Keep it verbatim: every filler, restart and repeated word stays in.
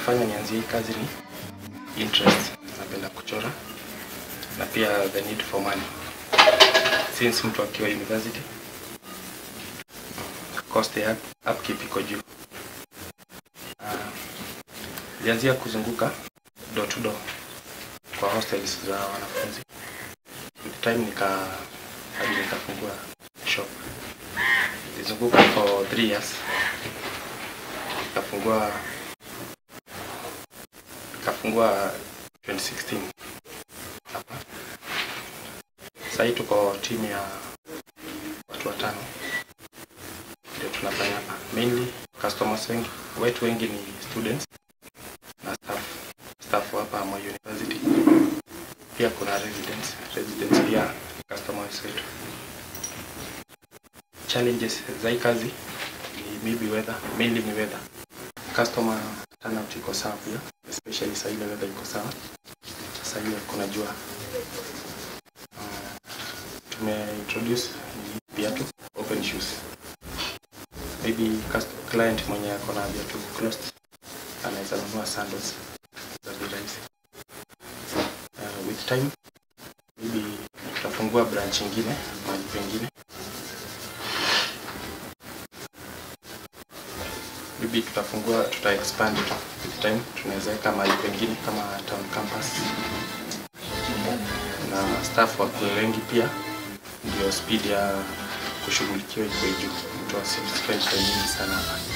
kilifanya nianzie hii kazi ni interest. Napenda kuchora na pia the need for money. Since mtu akiwa university, cost ya upkeep iko juu. Nilianzia kuzunguka door to door kwa hostels za wanafunzi. With time nika hadi nikafungua shop. Nilizunguka for three years. Nikafungua nikafungua twenty sixteen hapa. Sasa tuko timu ya watu watano. Ndio tunafanya hapa. Mainly customers wengi, wetu wengi ni students na staff. Staff hapa Moi University. Pia kuna residents, residents pia customers wetu. Challenges za hii kazi ni maybe weather, mainly ni weather. Customer turnout iko sawa pia, especially saa ile weather iko sawa. Sasa ile kuna jua. Uh, tume introduce viatu open shoes. Maybe customer client mwenye ako na viatu closed anaweza nunua sandals za bei rahisi. Uh, with time maybe tutafungua branch nyingine mahali pengine. Maybe tutafungua, tuta expand with time, tunaweza weka mahali pengine kama town campus. Na staff wako wengi pia, ndio speed ya kushughulikiwa iko juu. Mtu asispend time nyingi sana hapa.